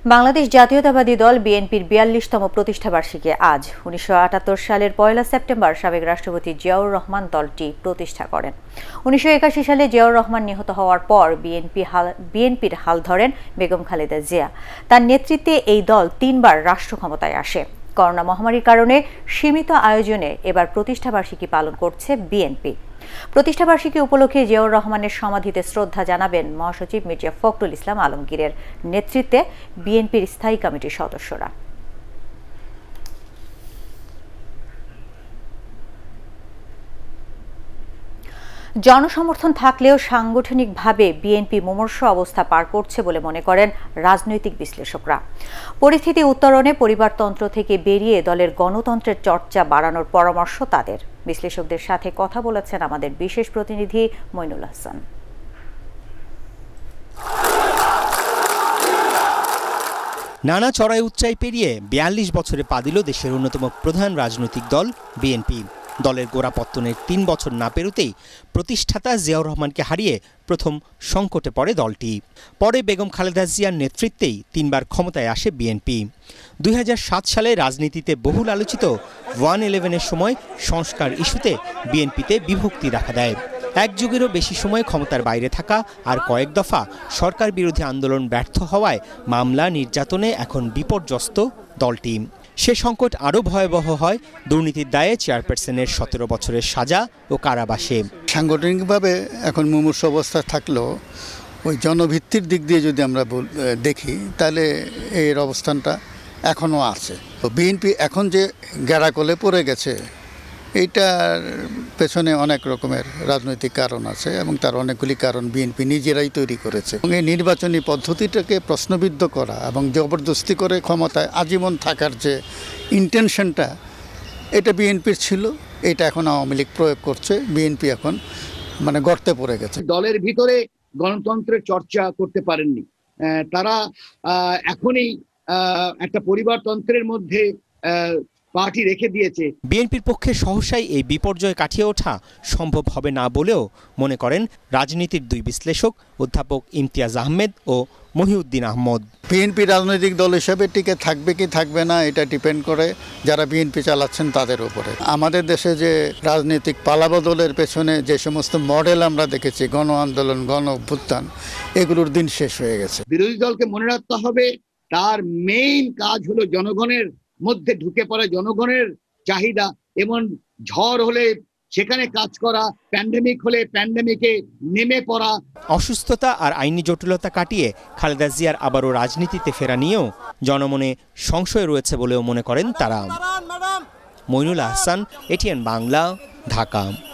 বাংলাদেশ জাতীয়তাবাদী দল বিএনপির ৪২তম প্রতিষ্ঠাবার্ষিকী আজ। ১৯৭৮ সালের ১ সেপ্টেম্বর সাবেক রাষ্ট্রপতি জিয়াউর রহমান দলটি প্রতিষ্ঠা করেন। ১৯৮১ সালে জিয়াউর রহমান নিহত হওয়ার পর বিএনপির হাল ধরেন বেগম খালেদা জিয়া। তার নেতৃত্বে এই দল ৩বার রাষ্ট্র ক্ষমতায় আসে। করোনা মহামারীর কারণে সীমিত আয়োজনে এবার প্রতিষ্ঠাবার্ষিকী পালন করছে বিএনপি। প্রতিষ্ঠাবার্ষিকী উপলক্ষে জিয়াউর রহমানের সমাধিতে শ্রদ্ধা জানাবেন মহাসচিব মির্জা ফখরুল ইসলাম আলমগীরের নেতৃত্বে বিএনপির স্থায়ী কমিটির সদস্যরা। জনসমর্থন থাকলেও সাংগঠনিকভাবে বিএনপি মুমূর্ষু অবস্থা পার করছে বলে মনে করেন রাজনৈতিক বিশ্লেষকরা। পরিস্থিতি উত্তরণে পরিবারতন্ত্র থেকে বেরিয়ে দলের গণতন্ত্রের চর্চা বাড়ানোর পরামর্শ তাদের। বিশ্লেষকদের সাথে কথা বলেছেন আমাদের বিশেষ প্রতিনিধি মইনুল হাসান। নানা চড়াই উচ্চাই পেরিয়ে ৪২ বছরে পা দিল দেশের অন্যতম প্রধান রাজনৈতিক দল বিএনপি। দলের গোড়াপত্তনের ৩ বছর না পেরোতেই প্রতিষ্ঠাতা জিয়াউর রহমানকে হারিয়ে প্রথম সংকটে পড়ে দলটি। পরে বেগম খালেদা জিয়ার নেতৃত্বেই ৩বার ক্ষমতায় আসে বিএনপি। ২০০৭ সালে রাজনীতিতে বহুল আলোচিত 1/11-এর সময় সংস্কার ইস্যুতে বিএনপিতে বিভক্তি দেখা দেয়। এক যুগেরও বেশি সময় ক্ষমতার বাইরে থাকা আর কয়েক দফা সরকার বিরোধী আন্দোলন ব্যর্থ হওয়ায় মামলা নির্যাতনে এখন বিপর্যস্ত দলটি। সে সংকট আরও ভয়াবহ হয় দুর্নীতির দায়ে চেয়ারপারসনের ১৭ বছরের সাজা ও কারাবাসে। সাংগঠনিকভাবে এখন মুমূর্ষু অবস্থা থাকলেও ওই জনভিত্তির দিক দিয়ে যদি আমরা দেখি তাহলে এর অবস্থানটা এখনও আছে। বিএনপি এখন যে গ্যারাকলে পড়ে গেছে এইটার পেছনে অনেক রকমের রাজনৈতিক কারণ আছে এবং তার অনেকগুলি কারণ বিএনপি নিজেরাই তৈরি করেছে। এবং এই নির্বাচনী পদ্ধতিটাকে প্রশ্নবিদ্ধ করা এবং জবরদস্তি করে ক্ষমতায় আজীবন থাকার যে ইন্টেনশনটা এটা বিএনপির ছিল, এটা এখন আওয়ামী লীগ প্রয়োগ করছে। বিএনপি এখন গর্তে পড়ে গেছে। দলের ভিতরে গণতন্ত্রের চর্চা করতে পারেননি তারা। এখনই একটা পরিবারতন্ত্রের মধ্যে পার্টি রেখে দিয়েছে। বিএনপির পক্ষে সহসাই এই বিপর্যয় কাটিয়ে ওঠা সম্ভব হবে না বলেও মনে করেন রাজনীতির দুই বিশ্লেষক অধ্যাপক ইমতিয়াজ আহমেদ ও মহিউদ্দিন আহমদ। বিএনপি রাজনৈতিক দল হিসেবে টিকে থাকবে কি থাকবে না এটা ডিপেন্ড করে যারা বিএনপি চালাচ্ছেন তাদের উপরে। আমাদের দেশে যে রাজনৈতিক পালাবদলের পেছনে যে সমস্ত মডেল আমরা দেখেছি, গণ আন্দোলন, গণ অভ্যুত্থান, এগুলোর দিন শেষ হয়ে গেছে। বিরোধী দলকে মনে রাখতে হবে তার মেইন কাজ হলো জনগণের মধ্যে ঢুকে পড়া, জনগণের চাহিদা এবং ঝড় হলে সেখানে কাজ করা, প্যান্ডেমিক হলে প্যান্ডেমিকে নেমে পড়া। অসুস্থতা আর আইনি জটিলতা কাটিয়ে খালেদা জিয়ার আবারও রাজনীতিতে ফেরা নিয়েও জনমনে সংশয় রয়েছে বলেও মনে করেন তারা। মইনুল হাসান, ATN বাংলা, ঢাকা।